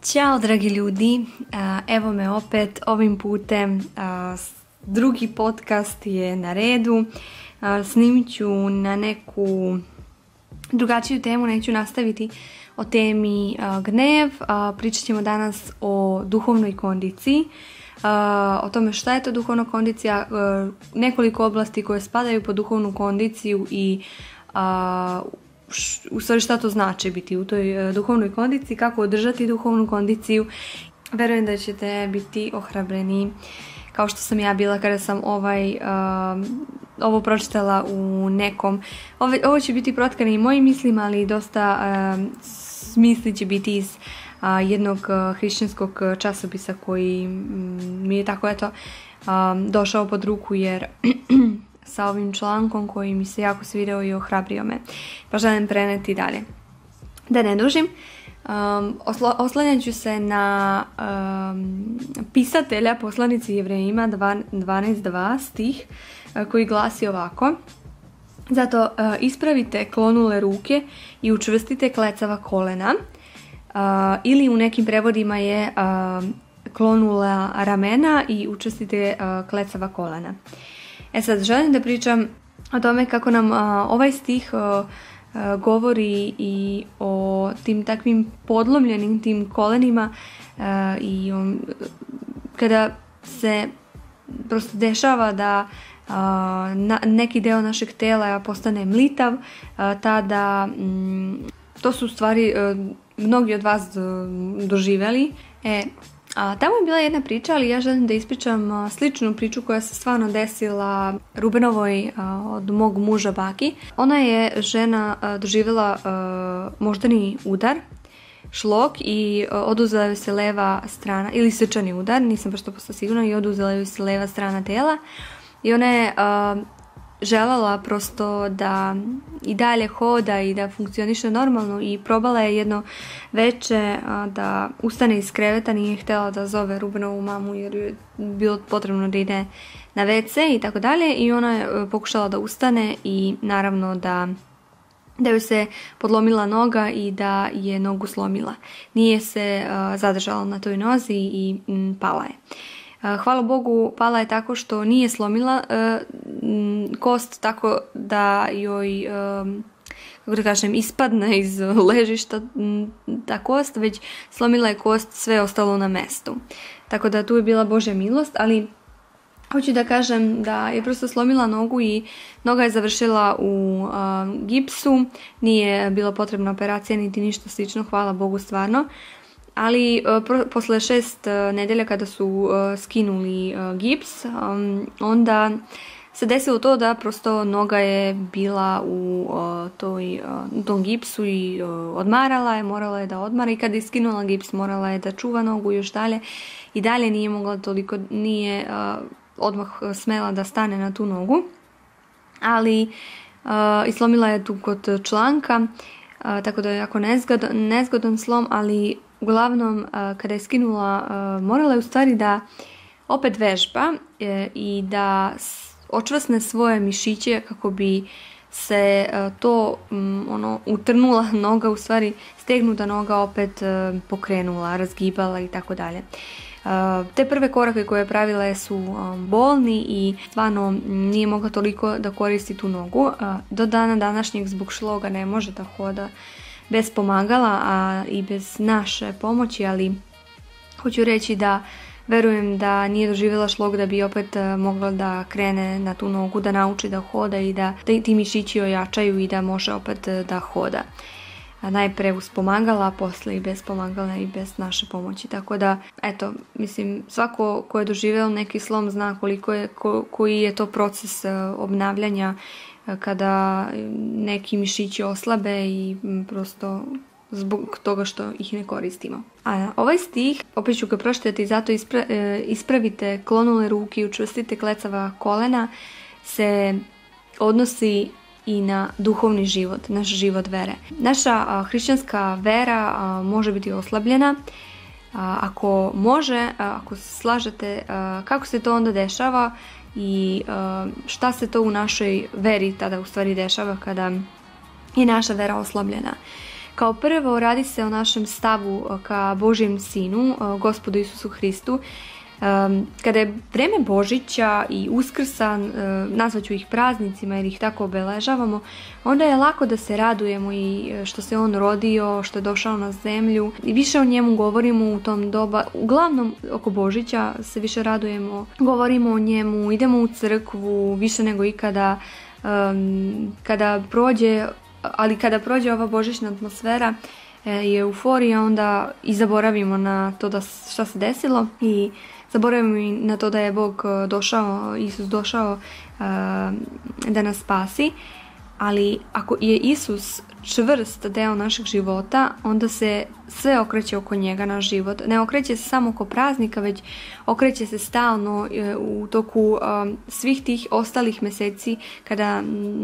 Ćao dragi ljudi, evo me opet ovim putem, drugi podcast je na redu, snimit ću na neku drugačiju temu, neću nastaviti o temi gnev, pričat ćemo danas o duhovnoj kondiciji, o tome šta je to duhovna kondicija, nekoliko oblasti koje spadaju pod duhovnu kondiciju i u stvari šta to znači biti u toj duhovnoj kondiciji, kako održati duhovnu kondiciju. Verujem da ćete biti ohrabreni kao što sam ja bila kada sam ovo pročitala u nekom. Ovo će biti protkane i mojim mislima, ali dosta misli će biti iz jednog hrišćanskog časopisa koji mi je tako došao pod ruku, jer sa ovim člankom koji mi se jako svidao i ohrabrio me, pa želim preneti dalje. Da ne dužim, oslanjat ću se na pisatelja poslanici Jevrejima 12.2 stih koji glasi ovako: zato ispravite klonule ruke i učvrstite klecava kolena, ili u nekim prevodima je klonula ramena i učvrstite klecava kolena. Sad želim da pričam o tome kako nam ovaj stih govori i o tim takvim podlomljenim tim kolenima i kada se prosto dešava da neki deo našeg tela postane mlitav, tada to su stvari mnogi od vas doživjeli. Tamo je bila jedna priča, ali ja želim da ispričam sličnu priču koja se stvarno desila Rubenovoj od mog muža baki. Ona je žena doživjela moždani udar, šlok, i oduzela joj se leva strana, ili srčani udar, nisam baš to postala sigurna, i oduzela joj se leva strana tela. I ona je željela prosto da i dalje hoda i da funkcioniše normalno, i probala je jedno veče da ustane iz kreveta, nije htjela da zove Rubenovu mamu jer je bilo potrebno da ide na WC i tako dalje, i ona je pokušala da ustane i naravno da joj se podlomila noga i da je nogu slomila. Nije se zadržala na toj nozi i pala je. Hvala Bogu, pala je tako što nije slomila kost tako da joj, kako da kažem, ispadne iz ležišta ta kost, već slomila je kost, sve ostalo na mestu. Tako da tu je bila Božja milost, ali hoću da kažem da je prosto slomila nogu i noga je završila u gipsu, nije bila potrebna operacija niti ništa slično, hvala Bogu stvarno. Ali posle 6 nedelja kada su skinuli gips, onda se desilo to da prosto noga je bila u tom gipsu i odmarala je, morala je da odmara, i kada je skinula gips morala je da čuva nogu još dalje i dalje nije mogla toliko, nije odmah smela da stane na tu nogu, ali slomila je tu kod članka, tako da je jako nezgodan slom, ali uglavnom kada je skinula morala je u stvari da opet vežba i da očvrsne svoje mišiće kako bi se to utrnula noga, u stvari stegnuta noga opet pokrenula, razgibala i tako dalje. Te prve korake koje je pravila su bolni i stvarno nije mogla toliko da koristi tu nogu. Do dana današnjeg zbog šloga ne može da hoda bez pomagala, a i bez naše pomoći, ali hoću reći da verujem da nije doživjela šlog da bi opet mogla da krene na tu nogu, da nauči da hoda i da ti mišići ojačaju i da može opet da hoda. Najpre uz pomagala, a posle i bez pomagala i bez naše pomoći. Tako da, eto, mislim, svako ko je doživjelo neki slom zna koji je to proces obnavljanja kada neki mišići oslabe i prosto zbog toga što ih ne koristimo. A ovaj stih, opet ću ga pročitati, zato ispravite klonule ruke i učvrstite klecava kolena, se odnosi i na duhovni život, naš život vere. Naša hrišćanska vera može biti oslabljena. Ako može, ako se slažete, kako se to onda dešava i šta se to u našoj veri tada u stvari dešava kada je naša vera oslabljena. Kao prvo, radi se o našem stavu ka Božjem Sinu, Gospodu Isusu Hristu. Kada je vreme Božića i Uskrsa, nazvat ću ih praznicima jer ih tako obeležavamo, onda je lako da se radujemo i što se on rodio, što je došao na zemlju i više o njemu govorimo u tom doba. Uglavnom oko Božića se više radujemo, govorimo o njemu, idemo u crkvu više nego ikada. Kada prođe ova božićna atmosfera i euforija, onda i zaboravimo na to šta se desilo i zaboravimo i na to da je Bog došao, Isus došao da nas spasi. Ali ako je Isus čvrst deo našeg života, onda se sve okreće oko njega, naš život. Ne okreće se samo oko praznika, već okreće se stalno u toku svih tih ostalih mjeseci kada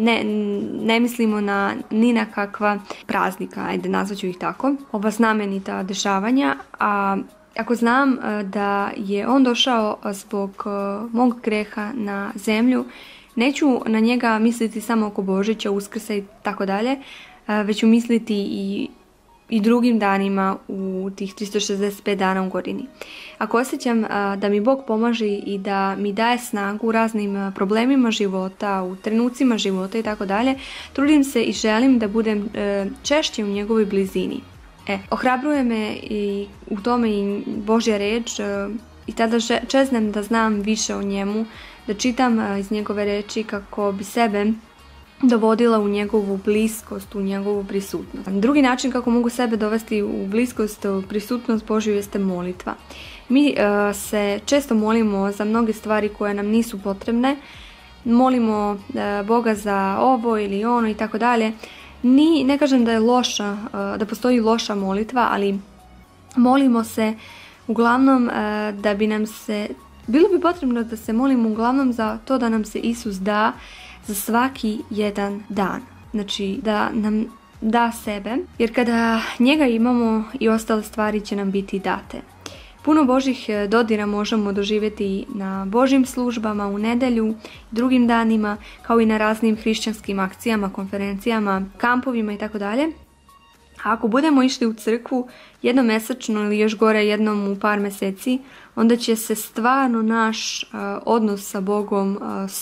ne mislimo ni na kakva praznika, ajde nazvaću ih tako, ova znamenita dešavanja. A ako znam da je on došao zbog mog greha na zemlju, neću na njega misliti samo oko Božića, Uskrsa i tako dalje, već ću misliti i drugim danima u tih 365 dana u godini. Ako osjećam da mi Bog pomaže i da mi daje snagu u raznim problemima života, u trenucima života i tako dalje, trudim se i želim da budem češće u njegovoj blizini. Ohrabruje me i u tome i Božja reč i tada čeznem da znam više o njemu, da čitam iz njegove reči kako bi sebe dovodila u njegovu bliskost, u njegovu prisutnost. Drugi način kako mogu sebe dovesti u bliskost, u prisutnost Božju jeste molitva. Mi se često molimo za mnoge stvari koje nam nisu potrebne, molimo Boga za ovo ili ono i tako dalje. Ne kažem da je loša, da postoji loša molitva, ali molimo se uglavnom da bi nam se, bilo bi potrebno da se molimo uglavnom za to da nam se Isus da za svaki jedan dan. Znači da nam da sebe, jer kada njega imamo i ostale stvari će nam biti date. Puno Božjih dodira možemo doživjeti na Božjim službama, u nedjelju, drugim danima, kao i na raznim hrišćanskim akcijama, konferencijama, kampovima i tako dalje. A ako budemo išli u crkvu jednom mjesečno ili još gore jednom u par mjeseci, onda će se stvarno naš odnos sa Bogom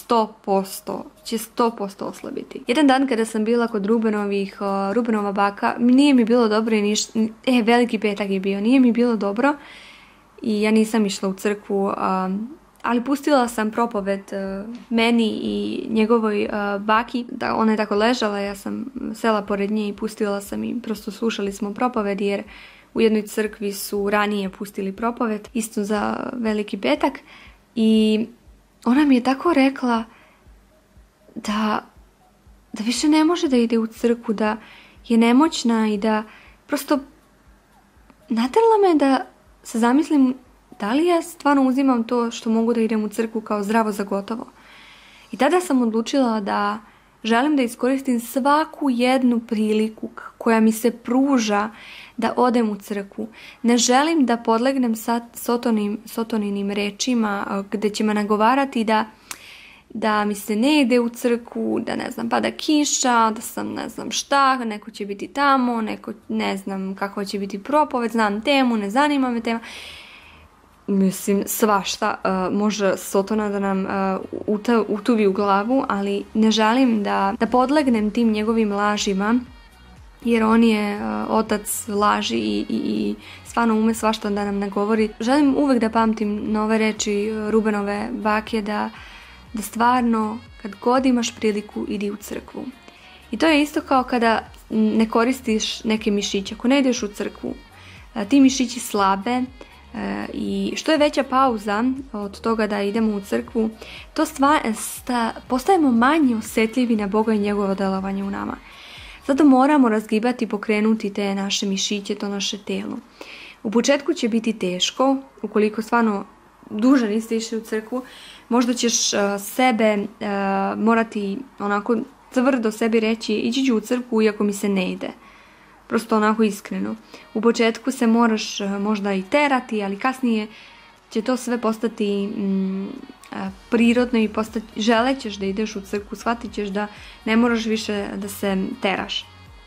100% oslabiti. Jedan dan kada sam bila kod Rubenova baka, nije mi bilo dobro i Veliki petak je bio, nije mi bilo dobro i ja nisam išla u crkvu, ali pustila sam propoved meni i njegovoj baki. Ona je tako ležala, ja sam sela pored nje i pustila sam i prosto slušali smo propoved, jer u jednoj crkvi su ranije pustili propoved, isto za Veliki petak. I ona mi je tako rekla da više ne može da ide u crkvu, da je nemoćna i da prosto naterala me da se zamislim da li ja stvarno uzimam to što mogu da idem u crkvu kao zdravo za gotovo. I tada sam odlučila da želim da iskoristim svaku jednu priliku koja mi se pruža da odem u crkvu. Ne želim da podlegnem Sotoninim rečima gdje će me nagovarati da mi se ne ide u crkvu, da ne znam, pada kiša, da sam ne znam šta, neko će biti tamo, neko ne znam kako će biti propoved, znam temu, ne zanima me tema. Mislim, svašta može Sotona da nam utuvi u glavu, ali ne želim da podlegnem tim njegovim lažima, jer on je otac laži i stvarno ume svašta da nam ne govori. Želim uvek da pamtim nove reči Rubenove bake, da stvarno kad god imaš priliku idi u crkvu. I to je isto kao kada ne koristiš neke mišiće. Ako ne ideš u crkvu, ti mišići slabe, i što je veća pauza od toga da idemo u crkvu, to postajemo manje osjetljivi na Boga i njegovo delovanje u nama. Zato moramo razgibati i pokrenuti te naše mišiće, to naše telo. U početku će biti teško, ukoliko stvarno duže niste išli u crkvu, možda ćeš sebe morati onako tvrdo sebi reći ići ću u crkvu iako mi se ne ide. Prosto onako iskreno. U početku se moraš možda i terati, ali kasnije će to sve postati prirodno i želećeš da ideš u crkvu, shvatit ćeš da ne moraš više da se teraš.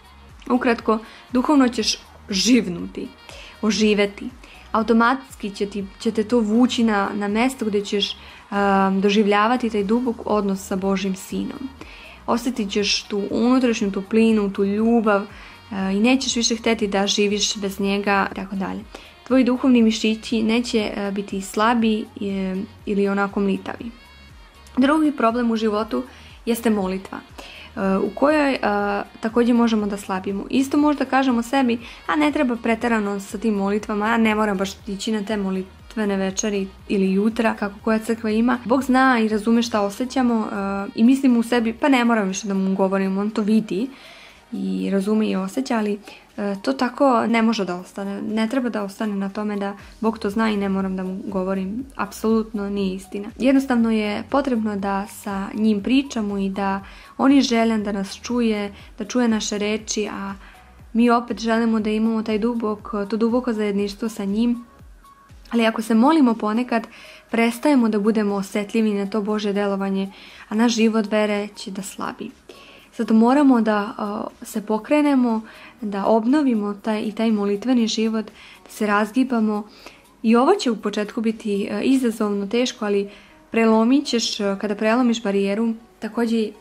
Ukratko, duhovno ćeš živnuti, oživeti. Automatski će te to vući na mesto gdje ćeš doživljavati taj dubok odnos sa Božjim sinom. Osjetit ćeš tu unutrašnju toplinu, tu ljubav i nećeš više htjeti da živiš bez njega i tako dalje. Tvoji duhovni mišići neće biti slabi ili onako mlitavi. Drugi problem u životu jeste molitva, u kojoj također možemo da slabimo. Isto možda kažemo sebi, a ne treba pretjerano sa tim molitvama, a ne moram baš ići na te molitvene večeri ili jutra, kako koja crkva ima. Bog zna i razume šta osjećamo i mislimo u sebi, pa ne moram više da mu govorim, on to vidi i razume i osjeća, ali to tako ne može da ostane. Ne treba da ostane na tome da Bog to zna i ne moram da mu govorim. Apsolutno nije istina. Jednostavno je potrebno da sa njim pričamo i da on je željan da nas čuje, da čuje naše reči, a mi opet želimo da imamo to duboko zajedništvo sa njim. Ali ako se molimo ponekad, prestajemo da budemo osjetljivi na to Božje delovanje, a naš život vere će da slabi. Zato moramo da se pokrenemo, da obnovimo taj molitveni život, da se razgibamo. I ovo će u početku biti izazovno, teško, ali prelomit ćeš, kada prelomiš barijeru, također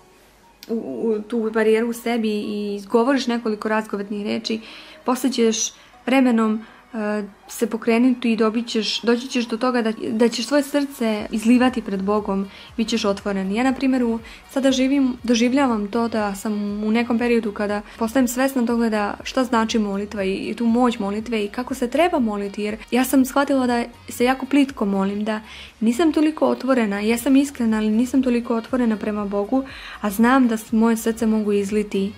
tu barijeru u sebi i izgovoriš nekoliko razgovetnih reči, poslije ćeš vremenom se pokrenuti i doći ćeš do toga da ćeš svoje srce izlivati pred Bogom, bit ćeš otvoren. Ja, na primjer, sada doživljavam to da sam u nekom periodu kada postajem svjesna toga da šta znači molitva i tu moć molitve i kako se treba moliti, jer ja sam shvatila da se jako plitko molim, da nisam toliko otvorena, ja sam iskrena, ali nisam toliko otvorena prema Bogu, a znam da moje srce mogu izliti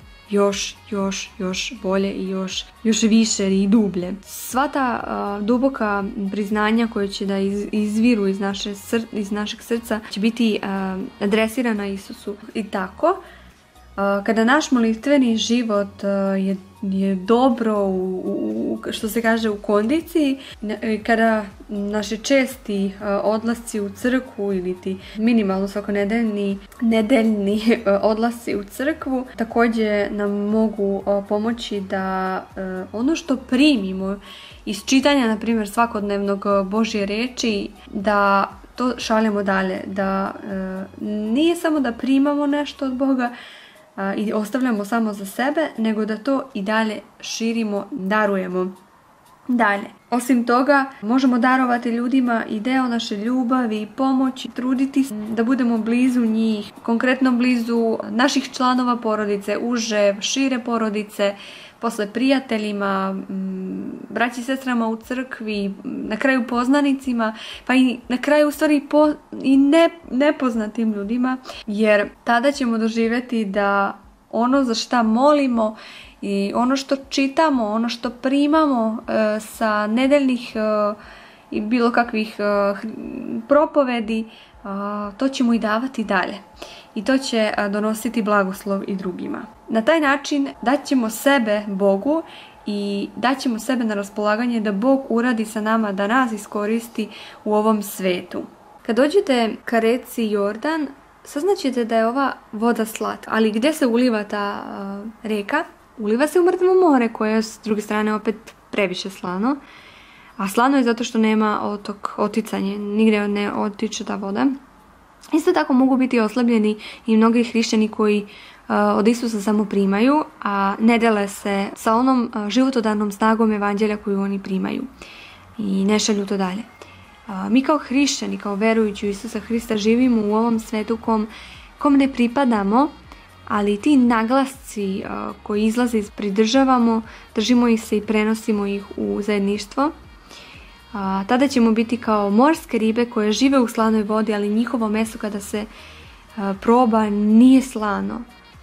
još bolje i još više i dublje. Sva ta duboka priznanja koje će da izviru iz našeg srca će biti adresirana Isusu. I tako, kada naš molitveni život je dobro što se kaže u kondiciji, kada naši česti odlasci u crkvu ili ti minimalno svakonedeljni odlasci u crkvu također nam mogu pomoći da ono što primimo iz čitanja, na primjer, svakodnevnog Božje reči, da to šaljemo dalje, da nije samo da primamo nešto od Boga i ostavljamo samo za sebe, nego da to i dalje širimo, darujemo dalje. Osim toga, možemo darovati ljudima i deo naše ljubavi i pomoći, truditi se da budemo blizu njih, konkretno blizu naših članova porodice, uže, šire porodice, posle prijateljima, braći i sestrama u crkvi, na kraju poznanicima, pa i na kraju u stvari i nepoznatim ljudima, jer tada ćemo doživjeti da ono za šta molimo i ono što čitamo, ono što primamo sa nedeljnih i bilo kakvih propovedi, to ćemo i davati dalje. I to će donositi blagoslov i drugima. Na taj način daćemo sebe Bogu i daćemo sebe na raspolaganje da Bog uradi sa nama, da nas iskoristi u ovom svetu. Kad dođete ka reci Jordan, saznaćete da je ova voda slatka. Ali gdje se uliva ta reka? Uliva se u Mrtvo more, koje je s druge strane opet previše slano. A slano je zato što nema oticanje, nigdje ne otiče ta voda. Isto tako mogu biti oslabljeni i mnogi hrišćani koji od Isusa samo primaju, a ne dele se sa onom životodarnom snagom evanđelja koju oni primaju i ne šalju to dalje. Mi kao hrišćani, kao verujući u Isusa Hrista, živimo u ovom svetu kom ne pripadamo, ali ti naglasci koji izlaze pridržavamo, držimo ih se i prenosimo ih u zajedništvo. Tada ćemo biti kao morske ribe koje žive u slanoj vodi, ali njihovo meso kada se proba nije slano.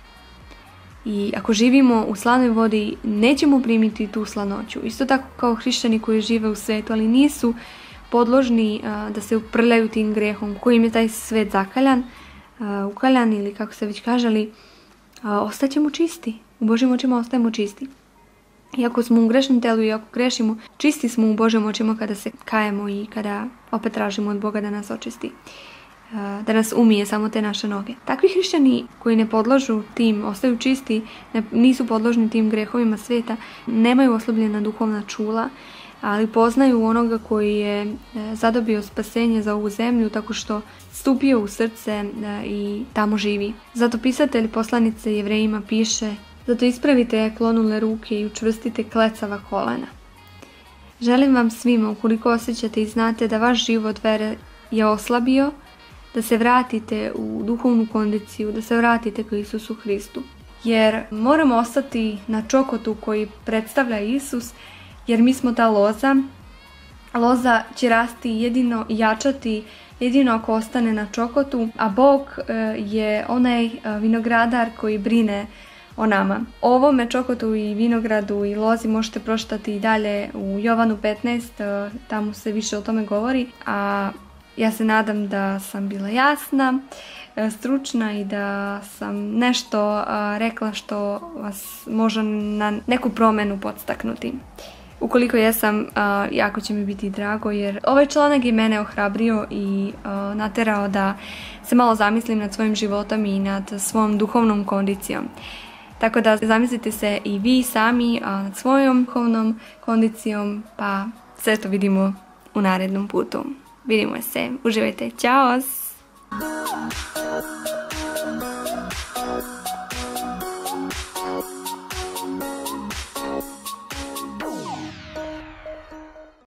I ako živimo u slanoj vodi, nećemo primiti tu slanoću. Isto tako kao hrišćani koji žive u svetu, ali nisu podložni da se uprljaju tim grehom kojim je taj svet ukaljan ili kako se već kažali, ostaćemo čisti. U Božjim očima ostajemo čisti. Iako smo u grešnom telu i ako grešimo, čisti smo u Božjim očima kada se kajemo i kada opet tražimo od Boga da nas očisti. da nas umije samo te naše noge. Takvi hrišćani koji ne podložu tim, ostaju čisti, nisu podložni tim grehovima svijeta, nemaju oslabljena duhovna čula, ali poznaju onoga koji je zadobio spasenje za ovu zemlju tako što stupio u srce i tamo živi. Zato pisatelj poslanice Jevrejima piše: zato ispravite klonule ruke i učvrstite klecava kolena. Želim vam svima, ukoliko osjećate i znate da vaš život vere je oslabio, da se vratite u duhovnu kondiciju, da se vratite k Isusu Hristu. Jer moramo ostati na čokotu koji predstavlja Isus, jer mi smo ta loza. Loza će rasti jedino i jačati jedino ako ostane na čokotu, a Bog je onaj vinogradar koji brine o nama. O ovome čokotu i vinogradu i lozi možete pročitati i dalje u Jovanu 15, tamo se više o tome govori, a ja se nadam da sam bila jasna, stručna i da sam nešto rekla što vas može na neku promjenu podstaknuti. Ukoliko jesam, jako će mi biti drago, jer ovaj članak je mene ohrabrio i naterao da se malo zamislim nad svojim životom i nad svom duhovnom kondicijom. Tako da zamislite se i vi sami nad svojom duhovnom kondicijom, pa sve to vidimo u narednom putu. Vidimo se, uživajte, čao!